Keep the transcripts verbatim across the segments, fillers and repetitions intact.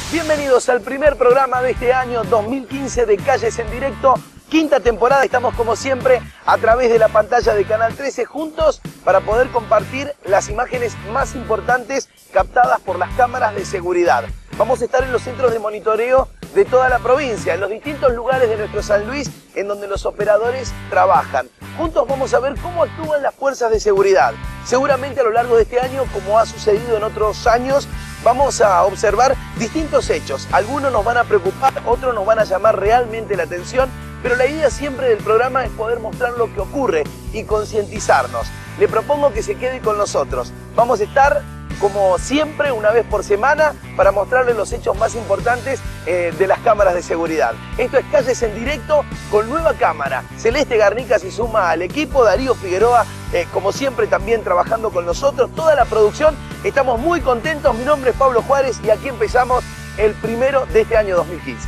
Bienvenidos al primer programa de este año dos mil quince de Calles en Directo. Quinta temporada, estamos como siempre a través de la pantalla de Canal trece juntos para poder compartir las imágenes más importantes captadas por las cámaras de seguridad. Vamos a estar en los centros de monitoreo de toda la provincia, en los distintos lugares de nuestro San Luis en donde los operadores trabajan. Juntos vamos a ver cómo actúan las fuerzas de seguridad. Seguramente a lo largo de este año, como ha sucedido en otros años, vamos a observar distintos hechos. Algunos nos van a preocupar, otros nos van a llamar realmente la atención, pero la idea siempre del programa es poder mostrar lo que ocurre y concientizarnos. Le propongo que se quede con nosotros. Vamos a estar, como siempre, una vez por semana para mostrarles los hechos más importantes eh, de las cámaras de seguridad. Esto es Calles en Directo con nueva cámara. Celeste Garnica se suma al equipo, Darío Figueroa, eh, como siempre, también trabajando con nosotros, toda la producción. Estamos muy contentos. Mi nombre es Pablo Juárez y aquí empezamos el primero de este año dos mil quince.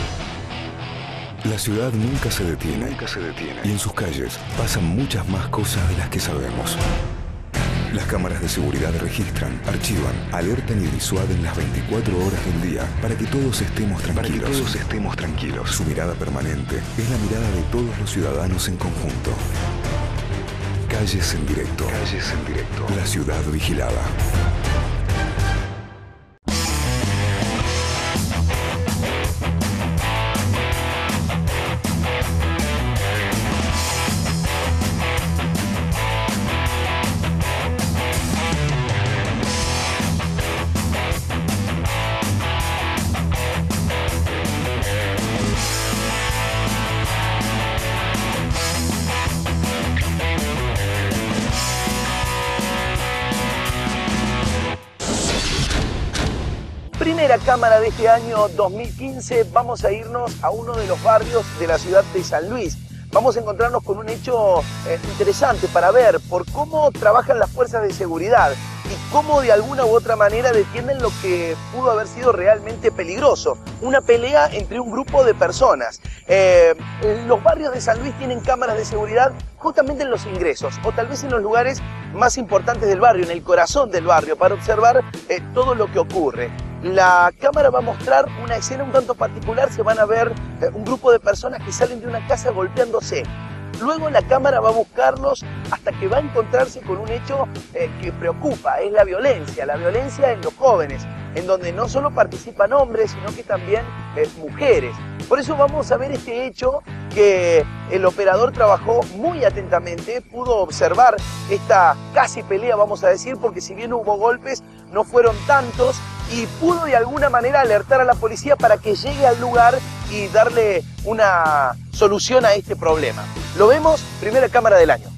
La ciudad nunca se detiene, nunca se detiene. Y en sus calles pasan muchas más cosas de las que sabemos. Las cámaras de seguridad registran, archivan, alertan y disuaden las veinticuatro horas del día para que todos estemos tranquilos. Para que todos estemos tranquilos. Su mirada permanente es la mirada de todos los ciudadanos en conjunto. Calles en Directo. Calles en Directo. La ciudad vigilada. Primera cámara de este año dos mil quince, vamos a irnos a uno de los barrios de la ciudad de San Luis. Vamos a encontrarnos con un hecho eh, interesante para ver por cómo trabajan las fuerzas de seguridad y cómo de alguna u otra manera detienen lo que pudo haber sido realmente peligroso. Una pelea entre un grupo de personas. Eh, los barrios de San Luis tienen cámaras de seguridad justamente en los ingresos o tal vez en los lugares más importantes del barrio, en el corazón del barrio, para observar eh, todo lo que ocurre. La cámara va a mostrar una escena un tanto particular. Se van a ver eh, un grupo de personas que salen de una casa golpeándose. Luego la cámara va a buscarlos hasta que va a encontrarse con un hecho eh, que preocupa, es la violencia, la violencia en los jóvenes, en donde no solo participan hombres, sino que también eh, mujeres. Por eso vamos a ver este hecho que el operador trabajó muy atentamente, pudo observar esta casi pelea, vamos a decir, porque si bien hubo golpes, no fueron tantos, y pudo de alguna manera alertar a la policía para que llegue al lugar y darle una solución a este problema. Lo vemos, primera cámara del año.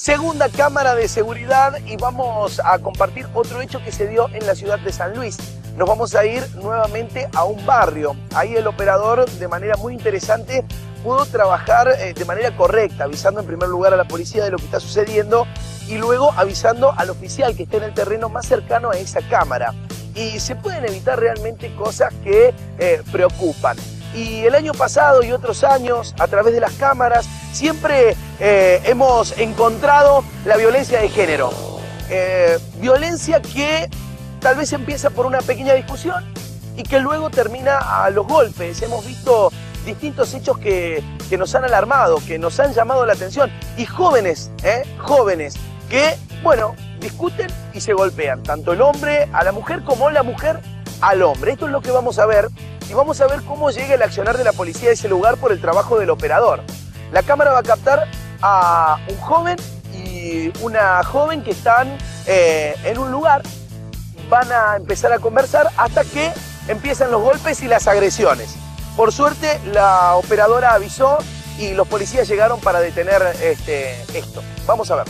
Segunda cámara de seguridad y vamos a compartir otro hecho que se dio en la ciudad de San Luis. Nos vamos a ir nuevamente a un barrio. Ahí el operador, de manera muy interesante, pudo trabajar eh, de manera correcta, avisando en primer lugar a la policía de lo que está sucediendo y luego avisando al oficial que esté en el terreno más cercano a esa cámara. Y se pueden evitar realmente cosas que eh, preocupan. Y el año pasado y otros años, a través de las cámaras, siempre eh, hemos encontrado la violencia de género. Eh, violencia que tal vez empieza por una pequeña discusión y que luego termina a los golpes. Hemos visto distintos hechos que, que nos han alarmado, que nos han llamado la atención. Y jóvenes, ¿eh? jóvenes que, bueno, discuten y se golpean. Tanto el hombre a la mujer como la mujer al hombre. Esto es lo que vamos a ver. Y vamos a ver cómo llega el accionar de la policía a ese lugar por el trabajo del operador. La cámara va a captar a un joven y una joven que están eh, en un lugar. Van a empezar a conversar hasta que empiezan los golpes y las agresiones. Por suerte, la operadora avisó y los policías llegaron para detener este, esto. Vamos a ver.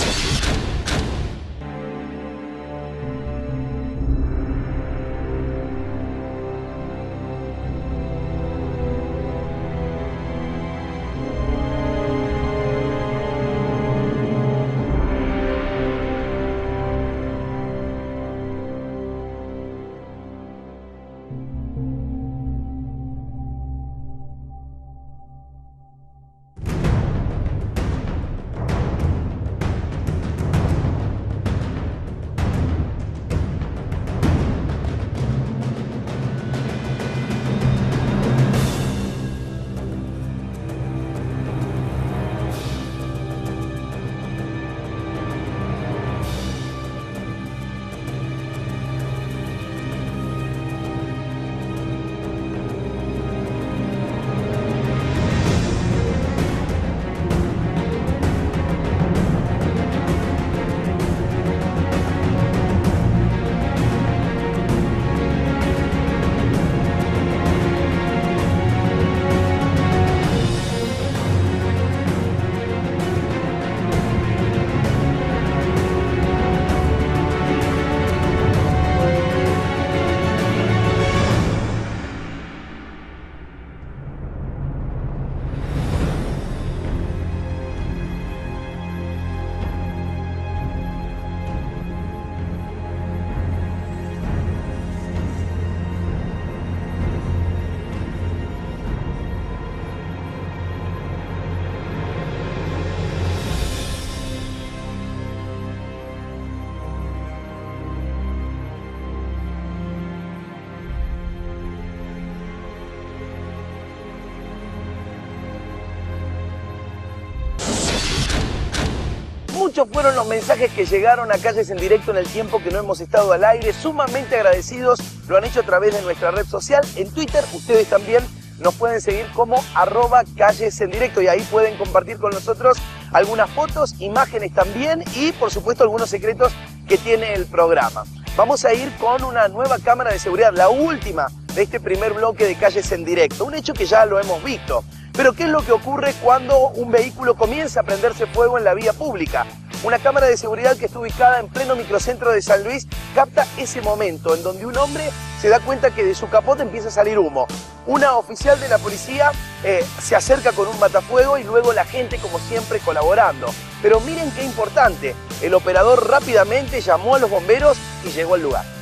Muchos fueron los mensajes que llegaron a Calles en Directo en el tiempo que no hemos estado al aire, sumamente agradecidos, lo han hecho a través de nuestra red social. En Twitter ustedes también nos pueden seguir como arroba Calles en Directo y ahí pueden compartir con nosotros algunas fotos, imágenes también y por supuesto algunos secretos que tiene el programa. Vamos a ir con una nueva cámara de seguridad, la última de este primer bloque de Calles en Directo, un hecho que ya lo hemos visto. Pero ¿qué es lo que ocurre cuando un vehículo comienza a prenderse fuego en la vía pública? Una cámara de seguridad que está ubicada en pleno microcentro de San Luis capta ese momento en donde un hombre se da cuenta que de su capote empieza a salir humo. Una oficial de la policía eh, se acerca con un matafuego y luego la gente, como siempre, colaborando. Pero miren qué importante, el operador rápidamente llamó a los bomberos y llegó al lugar.